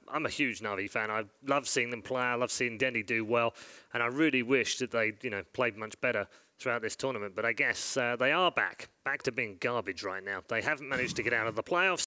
I'm a huge Navi fan. I love seeing them play. I love seeing Denny do well, and I really wish that they, played much better throughout this tournament. But I guess they are back to being garbage right now. They haven't managed to get out of the playoffs.